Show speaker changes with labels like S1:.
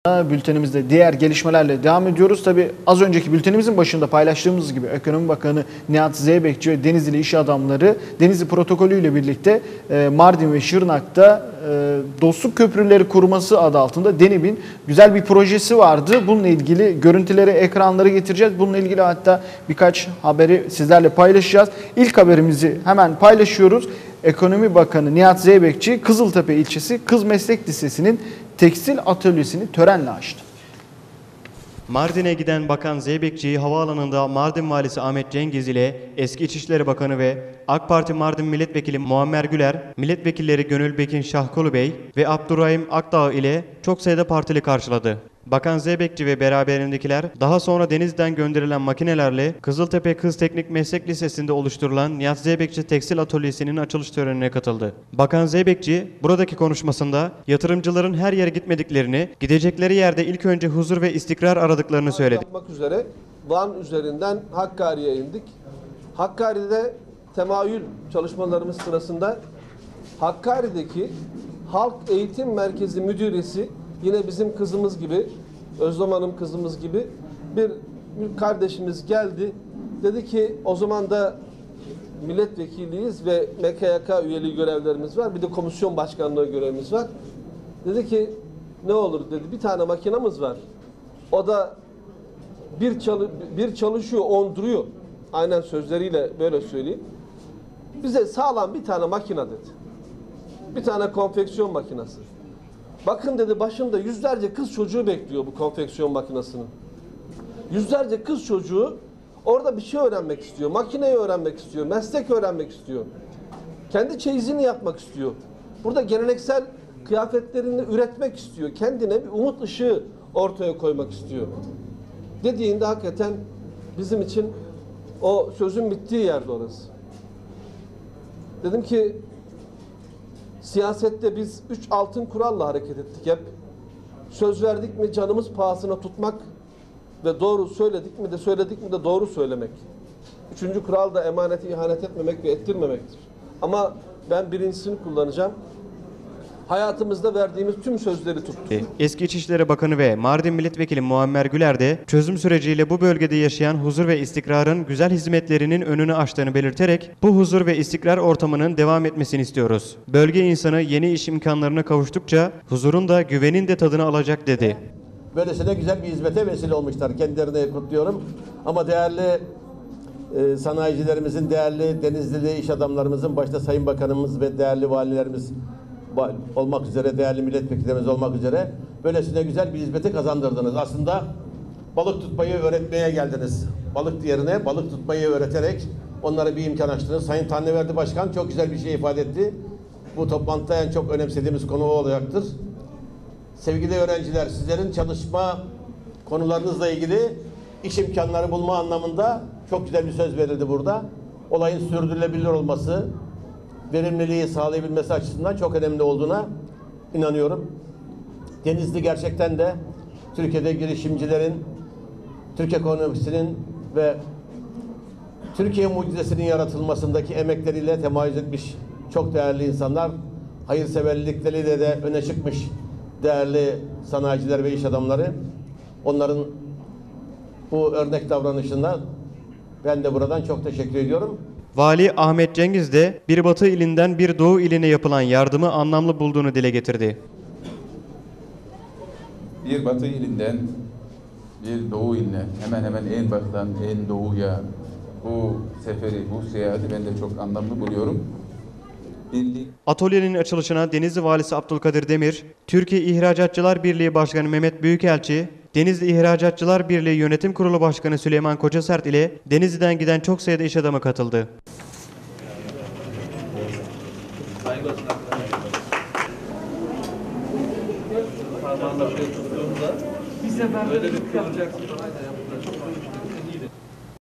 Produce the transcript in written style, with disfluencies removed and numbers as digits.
S1: Bültenimizde diğer gelişmelerle devam ediyoruz. Tabii az önceki bültenimizin başında paylaştığımız gibi Ekonomi Bakanı Nihat Zeybekçi ve Denizli iş adamları Denizli protokolü ile birlikte Mardin ve Şırnak'ta dostluk köprüleri kurması adı altında DENİB'in güzel bir projesi vardı. Bununla ilgili görüntüleri ekranlara getireceğiz. Bununla ilgili hatta birkaç haberi sizlerle paylaşacağız. İlk haberimizi hemen paylaşıyoruz. Ekonomi Bakanı Nihat Zeybekçi Kızıltepe ilçesi Kız Meslek Lisesi'nin tekstil atölyesini törenle açtı.
S2: Mardin'e giden Bakan Zeybekçi'yi havaalanında Mardin Valisi Ahmet Cengiz ile eski İçişleri Bakanı ve AK Parti Mardin Milletvekili Muammer Güler, milletvekilleri Gönül Bekin Şahkolu Bey ve Abdurrahim Akdağ ile çok sayıda partili karşıladı. Bakan Zeybekçi ve beraberindekiler daha sonra Denizli'den gönderilen makinelerle Kızıltepe Kız Teknik Meslek Lisesi'nde oluşturulan Nihat Zeybekçi Tekstil Atölyesi'nin açılış törenine katıldı. Bakan Zeybekçi buradaki konuşmasında yatırımcıların her yere gitmediklerini, gidecekleri yerde ilk önce huzur ve istikrar aradıklarını söyledi.
S3: Yapmak üzere Van üzerinden Hakkari'ye indik. Hakkari'de temayül çalışmalarımız sırasında Hakkari'deki Halk Eğitim Merkezi Müdüresi yine bizim kızımız gibi, Özlem Hanım kızımız gibi bir kardeşimiz geldi. Dedi ki o zaman da milletvekiliyiz ve MKYK üyeliği görevlerimiz var. Bir de komisyon başkanlığı görevimiz var. Dedi ki ne olur dedi, bir tane makinamız var. O da bir çalışıyor, 10 duruyor. Aynen sözleriyle böyle söyleyeyim. Bize sağlam bir tane makine dedi. Bir tane konfeksiyon makinesi. Bakın dedi, başında yüzlerce kız çocuğu bekliyor bu konfeksiyon makinesinin. Yüzlerce kız çocuğu orada bir şey öğrenmek istiyor. Makineyi öğrenmek istiyor. Meslek öğrenmek istiyor. Kendi çeyizini yapmak istiyor. Burada geleneksel kıyafetlerini üretmek istiyor. Kendine bir umut ışığı ortaya koymak istiyor. Dediğinde hakikaten bizim için o sözün bittiği yerde orası. Dedim ki siyasette biz 3 altın kuralla hareket ettik hep. Söz verdik mi canımız pahasına tutmak ve doğru söyledik mi de doğru söylemek. 3. kural da emaneti ihanet etmemek ve ettirmemektir. Ama ben birincisini kullanacağım. Hayatımızda verdiğimiz tüm sözleri tuttuk.
S2: Eski İçişleri Bakanı ve Mardin Milletvekili Muammer Güler de çözüm süreciyle bu bölgede yaşayan huzur ve istikrarın güzel hizmetlerinin önünü açtığını belirterek bu huzur ve istikrar ortamının devam etmesini istiyoruz. Bölge insanı yeni iş imkanlarına kavuştukça huzurun da güvenin de tadını alacak dedi.
S4: Böylesine güzel bir hizmete vesile olmuşlar. Kendilerini kutluyorum. Ama değerli sanayicilerimizin, değerli Denizlili iş adamlarımızın, başta Sayın Bakanımız ve değerli valilerimiz olmak üzere, değerli milletvekillerimiz olmak üzere böylesine güzel bir hizmeti kazandırdınız. Aslında balık tutmayı öğretmeye geldiniz. Balık yerine balık tutmayı öğreterek onlara bir imkan açtınız. Sayın Tanrıverdi Başkan çok güzel bir şey ifade etti. Bu toplantıda en çok önemsediğimiz konu o olacaktır. Sevgili öğrenciler, sizlerin çalışma konularınızla ilgili iş imkanları bulma anlamında çok güzel bir söz verildi burada. Olayın sürdürülebilir olması, verimliliği sağlayabilmesi açısından çok önemli olduğuna inanıyorum. Denizli gerçekten de Türkiye'de girişimcilerin, Türk ekonomisinin ve Türkiye mucizesinin yaratılmasındaki emekleriyle temayüz etmiş çok değerli insanlar, hayırseverlikleriyle de öne çıkmış değerli sanayiciler ve iş adamları. Onların bu örnek davranışından ben de buradan çok teşekkür ediyorum.
S2: Vali Ahmet Cengiz de bir Batı ilinden bir Doğu iline yapılan yardımı anlamlı bulduğunu dile getirdi.
S5: Bir Batı ilinden bir Doğu iline, hemen hemen en batıdan en doğuya bu seferi, bu seyahati ben de çok anlamlı buluyorum.
S2: Atölyenin açılışına Denizli Valisi Abdülkadir Demir, Türkiye İhracatçılar Birliği Başkanı Mehmet Büyükelçi, Denizli İhracatçılar Birliği Yönetim Kurulu Başkanı Süleyman Kocasert ile Denizli'den giden çok sayıda iş adamı katıldı.
S6: Bize böyle bir kalacaksın.